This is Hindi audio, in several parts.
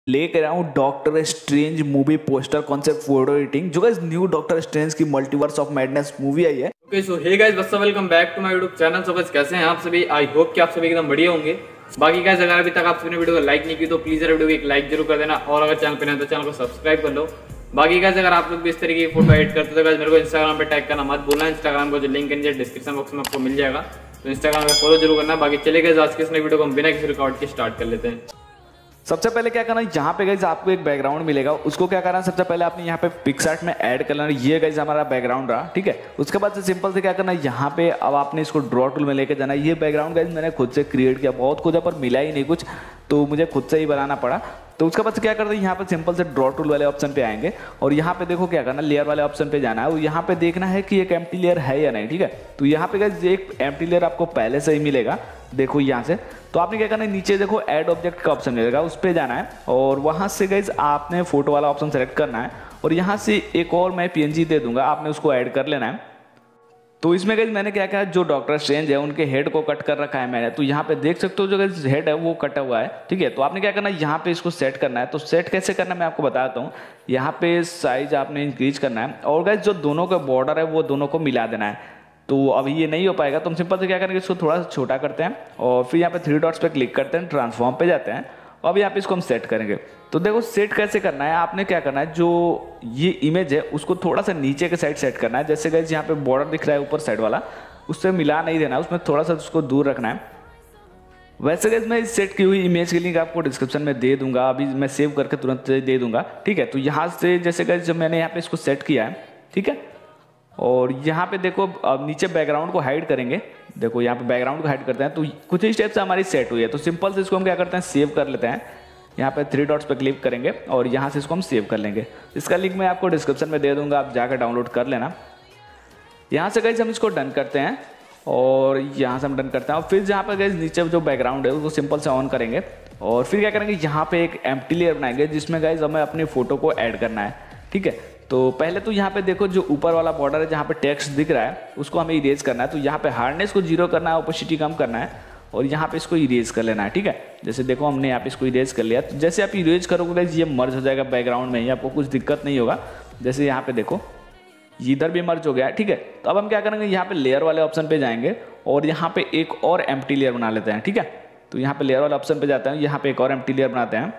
लेकर आया हूँ Doctor Strange movie poster concept photo editing. जो गाइस न्यू डॉक्टर स्ट्रेंज की मल्टीवर्स ऑफ मैडनेस मूवी आई है। Okay so hey guys what's up, welcome back to my YouTube channel. So guys कैसे हैं आप सभी? आई होप कि आप सभी एकदम बढ़िया होंगे। बाकी गाइस अगर अभी तक आप सभी ने वीडियो को लाइक नहीं की तो प्लीज वीडियो को एक लाइक जरूर कर देना, और अगर चैनल पे नए तो चैनल को सब्सक्राइब कर लो। बाकी गाइस अगर आप लोग भी इस तरीके की फोटो एडिट करते हो तो गाइस मेरे को इंस्टाग्राम पे टैग करना मत भूलना। इंस्टाग्राम का जो लिंक है नीचे डिस्क्रिप्शन बॉक्स में आपको मिल जाएगा, तो इंस्टाग्राम पे फॉलो जरूर करना। बाकी चले गए आज के इस नई वीडियो को हम बिना किसी रिकॉर्ड के स्टार्ट कर लेते हैं। सबसे पहले क्या करना है, यहाँ पे गाइस आपको एक बैकग्राउंड मिलेगा, उसको क्या करना है, सबसे पहले आपने यहाँ पे पिक्सआर्ट में ऐड कर लेना। ये गाइस हमारा बैकग्राउंड रहा, ठीक है। उसके बाद से सिंपल से क्या करना है, यहाँ पे अब आपने इसको ड्रॉ टूल में लेके जाना है। ये बैकग्राउंड गाइस मैंने खुद से क्रिएट किया, बहुत खुद है पर मिला ही नहीं कुछ, तो मुझे खुद से ही बनाना पड़ा। तो उसके बाद से क्या करते हैं, यहाँ पे सिंपल से ड्रॉ टूल वाले ऑप्शन पे आएंगे और यहाँ पे देखो क्या करना है, लेयर वाले ऑप्शन पे जाना है और यहाँ पे देखना है कि एक एम्प्टी लेयर है या नहीं, ठीक है। तो यहाँ पे गाइस एक एम्प्टी लेयर आपको पहले से ही मिलेगा, देखो यहाँ से। तो आपने क्या करना है, नीचे देखो ऐड ऑब्जेक्ट का ऑप्शन मिलेगा, उस पर जाना है और वहाँ से गाइस आपने फोटो वाला ऑप्शन सेलेक्ट करना है और यहाँ से एक और मैं पीएनजी दे दूंगा, आपने उसको ऐड कर लेना है। तो इसमें गाइस मैंने क्या किया, जो डॉक्टर स्ट्रेंज है उनके हेड को कट कर रखा है मैंने, तो यहाँ पे देख सकते हो जो गाइस हेड है वो कटा हुआ है, ठीक है। तो आपने क्या करना है, यहाँ पे इसको सेट करना है। तो सेट कैसे करना है मैं आपको बताता हूँ। यहाँ पे साइज आपने इंक्रीज करना है और गाइस जो दोनों का बॉर्डर है वो दोनों को मिला देना है। तो अभी ये नहीं हो पाएगा, तो हम सिंपल से क्या करेंगे, इसको थोड़ा सा छोटा करते हैं और फिर यहाँ पे 3 डॉट्स पे क्लिक करते हैं, ट्रांसफॉर्म पे जाते हैं और अब यहाँ पे इसको हम सेट करेंगे। तो देखो सेट कैसे करना है, आपने क्या करना है, जो ये इमेज है उसको थोड़ा सा नीचे के साइड सेट करना है। जैसे गाइस यहाँ पे बॉर्डर दिख रहा है ऊपर साइड वाला, उससे मिला नहीं देना, उसमें थोड़ा सा उसको दूर रखना है। वैसे गाइस मैं इस सेट की हुई इमेज की लिंक आपको डिस्क्रिप्शन में दे दूंगा, अभी मैं सेव करके तुरंत दे दूंगा, ठीक है। तो यहाँ से जैसे गाइस जब मैंने यहाँ पे इसको सेट किया है, ठीक है, और यहाँ पे देखो अब नीचे बैकग्राउंड को हाइड करेंगे। देखो यहाँ पे बैकग्राउंड को हाइड करते हैं तो कुछ ही स्टेप से हमारी सेट हुई है। तो सिंपल से इसको हम क्या करते हैं, सेव कर लेते हैं। यहाँ पे 3 डॉट्स पे क्लिक करेंगे और यहाँ से इसको हम सेव कर लेंगे। इसका लिंक मैं आपको डिस्क्रिप्शन में दे दूंगा, आप जाकर डाउनलोड कर लेना। यहाँ से गाइस हम इसको डन करते हैं और यहाँ से हम डन करते हैं और फिर जहाँ पे गाइस नीचे जो बैकग्राउंड है उसको सिंपल से ऑन करेंगे और फिर क्या करेंगे, यहाँ पे एक एम्प्टी लेयर बनाएंगे जिसमें गाइस हमें अपनी फोटो को ऐड करना है, ठीक है। तो पहले तो यहाँ पे देखो जो ऊपर वाला बॉर्डर है जहाँ पे टेक्स्ट दिख रहा है उसको हमें इरेज करना है। तो यहाँ पे हार्डनेस को 0 करना है, ओपेसिटी कम करना है और यहाँ पे इसको इरेज कर लेना है, ठीक है। जैसे देखो हमने यहाँ पे इसको इरेज कर लिया। तो जैसे आप इरेज करोगे गाइस ये मर्ज हो जाएगा बैकग्राउंड में ही, आपको कुछ दिक्कत नहीं होगा। जैसे यहाँ पे देखो इधर भी मर्ज हो गया, ठीक है। तो अब हम क्या करेंगे, यहाँ पे लेयर वाले ऑप्शन पे जाएंगे और यहाँ पे एक और एम्प्टी लेयर बना लेते हैं, ठीक है। तो यहाँ पे लेयर वाले ऑप्शन पे जाते हैं, यहाँ पे एक और एम्प्टी लेयर बनाते हैं।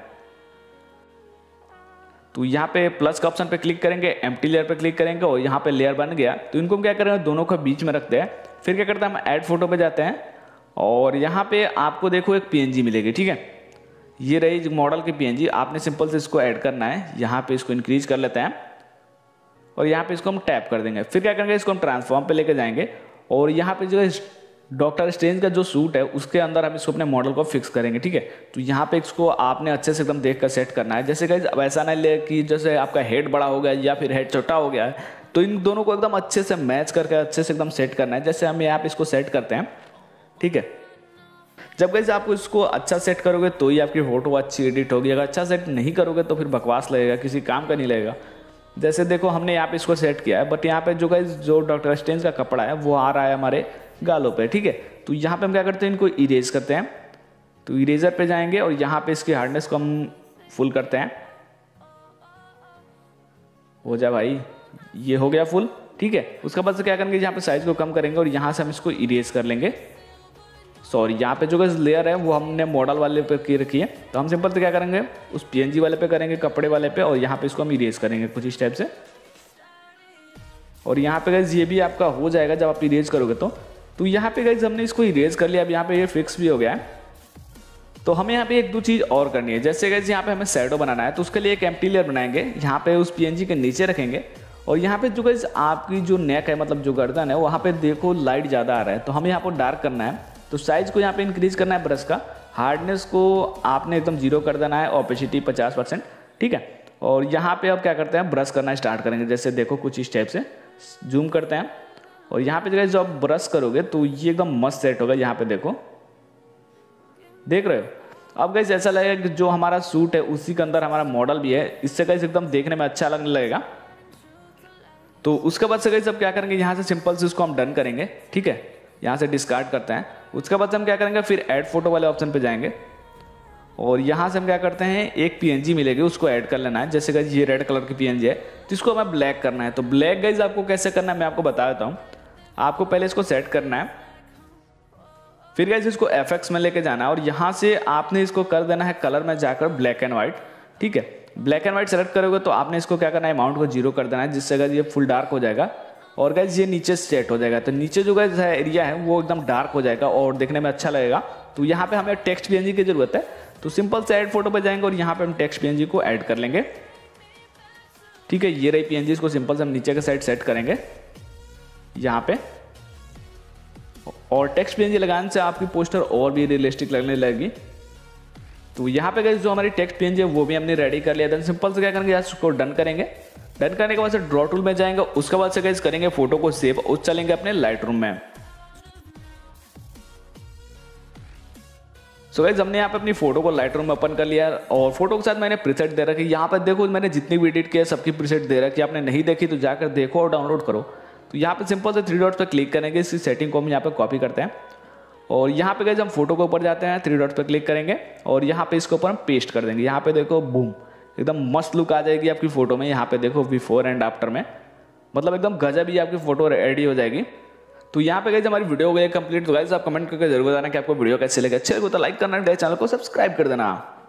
तो यहाँ पे प्लस का ऑप्शन पे क्लिक करेंगे, एम्प्टी लेयर पे क्लिक करेंगे और यहाँ पे लेयर बन गया। तो इनको हम क्या करेंगे, दोनों को बीच में रखते हैं। फिर क्या करते हैं, हम ऐड फोटो पे जाते हैं और यहाँ पे आपको देखो एक पीएनजी मिलेगी, ठीक है। ये रही मॉडल की पीएनजी, आपने सिंपल से इसको ऐड करना है। यहाँ पे इसको इंक्रीज कर लेते हैं और यहाँ पे इसको हम टैप कर देंगे। फिर क्या करेंगे, इसको हम ट्रांसफॉर्म पे लेके जाएंगे और यहाँ पे जो है डॉक्टर स्ट्रेंज का जो सूट है उसके अंदर हम इसको अपने मॉडल को फिक्स करेंगे, ठीक है। तो यहाँ पे इसको आपने अच्छे से एकदम देख कर सेट करना है। जैसे गाइस अब ऐसा नहीं ले कि जैसे आपका हेड बड़ा हो गया या फिर हेड छोटा हो गया है, तो इन दोनों को एकदम अच्छे से मैच करके अच्छे से एकदम सेट करना है। जैसे हम यहाँ पे इसको सेट करते हैं, ठीक है। जब गाइस आप इसको अच्छा सेट करोगे तो ही आपकी फोटो अच्छी एडिट होगी, अगर अच्छा सेट नहीं करोगे तो फिर बकवास लगेगा, किसी काम का नहीं लगेगा। जैसे देखो हमने यहाँ पे इसको सेट किया है, बट यहाँ पे जो गाइस जो डॉक्टर स्ट्रेंज का कपड़ा है वो आ रहा है हमारे गालों पे, ठीक है। तो यहाँ पे हम क्या करते हैं, इनको इरेज करते हैं। तो इरेजर पे जाएंगे और यहाँ पे इसकी हार्डनेस को हम फुल करते हैं। हो जाए भाई, ये हो गया फुल, ठीक है। उसके बाद से क्या करेंगे, यहाँ पे साइज को कम करेंगे और यहाँ से हम इसको इरेज कर लेंगे। सॉरी, यहाँ पे जो गाइस लेयर है वो हमने मॉडल वाले पे की रखी है, तो हम सिंपल से क्या करेंगे, उस पीएनजी वाले पे करेंगे, कपड़े वाले पे, और यहाँ पे इसको हम इरेज करेंगे कुछ इस टाइप से। और यहाँ पे गाइस ये भी आपका हो जाएगा जब आप इरेज करोगे तो यहाँ पे गाइस हमने इसको इरेज कर लिया। अब यहाँ पे ये फिक्स भी हो गया है। तो हमें यहाँ पे एक दो चीज़ और करनी है। जैसे गाइस यहाँ पे हमें शैडो बनाना है, तो उसके लिए एक एम्प्टी लेयर बनाएंगे, यहाँ पे उस पीएनजी के नीचे रखेंगे और यहाँ पे जो गाइस आपकी जो नेक है, मतलब जो गर्दन है, वहाँ पे देखो लाइट ज़्यादा आ रहा है, तो हमें यहाँ पर डार्क करना है। तो साइज को यहाँ पे इंक्रीज करना है ब्रश का, हार्डनेस को आपने एकदम 0 कर देना है, ओपेसिटी 50%, ठीक है। और यहाँ पे अब क्या करते हैं, ब्रश करना स्टार्ट करेंगे। जैसे देखो कुछ इस टाइप से जूम करते हैं और यहाँ पे गाइस जो आप ब्रश करोगे तो ये एकदम मस्त सेट होगा। यहाँ पे देखो, देख रहे हो। अब गाइस ऐसा लगेगा कि जो हमारा सूट है उसी के अंदर हमारा मॉडल भी है, इससे गाइस एकदम देखने में अच्छा लगने लगेगा। तो उसके बाद से गाइस अब क्या करेंगे, यहाँ से सिंपल से इसको हम डन करेंगे, ठीक है। यहाँ से डिस्कार्ड करते हैं। उसके बाद हम क्या करेंगे, फिर ऐड फोटो वाले ऑप्शन पे जाएंगे और यहाँ से हम क्या करते हैं, एक पीएनजी मिलेगी उसको ऐड कर लेना है। जैसे गाइज ये रेड कलर की पीएनजी है जिसको हमें ब्लैक करना है। तो ब्लैक गाइज आपको कैसे करना है मैं आपको बता देता हूँ। आपको पहले इसको सेट करना है, फिर गाइज इसको एफएक्स में लेके जाना है और यहाँ से आपने इसको कर देना है कलर में जाकर ब्लैक एंड व्हाइट। ठीक है, ब्लैक एंड व्हाइट सेलेक्ट करोगे तो आपने इसको क्या करना है, अमाउंट को 0 कर देना है, जिससे गाइज ये फुल डार्क हो जाएगा और गाइज ये नीचे सेट हो जाएगा। तो नीचे जो गाइज एरिया है वो एकदम डार्क हो जाएगा और देखने में अच्छा लगेगा। तो यहाँ पे हमें टेक्स्ट पीएनजी की जरूरत है, तो सिंपल से ऐड फोटो पे जाएंगे और यहाँ पे हम टेक्स्ट पीएनजी को ऐड कर लेंगे। ठीक है, ये रही पीएनजी, इसको सिंपल से हम नीचे के साइड सेट करेंगे यहाँ पे। और टेक्स्ट पीएनजी लगाने से आपकी पोस्टर और भी रियलिस्टिक लगने लगेगी। तो यहाँ पे गाइस जो हमारी टेक्स्ट पीएनजी है वो भी हमने रेडी कर लिया। देन सिंपल से क्या करेंगे, इसको डन करेंगे। डन करने के बाद से ड्रॉ टूल में जाएंगे, उसके बाद से गाइस करेंगे फोटो को सेव और चलेंगे अपने लाइट रूम में। सो गाइस हमने यहाँ पे अपनी फोटो को लाइट रूम में ओपन कर लिया और फोटो के साथ मैंने प्रीसेट दे रखी। यहाँ पर देखो मैंने जितनी भी एडिट किया सबकी प्रीसेट दे रखी। आपने नहीं देखी तो जाकर देखो और डाउनलोड करो। तो यहाँ पे सिंपल से 3 डॉट्स पे क्लिक करेंगे, इसी सेटिंग को हम यहाँ पे कॉपी करते हैं और यहाँ पे गाइस हम फोटो के ऊपर जाते हैं, 3 डॉट्स पे क्लिक करेंगे और यहाँ पे इसके ऊपर हम पेस्ट कर देंगे। यहाँ पे देखो बूम, एकदम मस्त लुक आ जाएगी आपकी फोटो में। यहाँ पे देखो बिफोर एंड आफ्टर में, मतलब एकदम गजब ही आपकी फोटो रेडी हो जाएगी। तो यहाँ पे गाइस हमारी वीडियो हो गई कंप्लीट। तो गाइस आप कमेंट करके जरूर बताना कि आपको वीडियो कैसे लगे। अच्छे लगे तो लाइक करना, चैनल को सब्सक्राइब कर देना।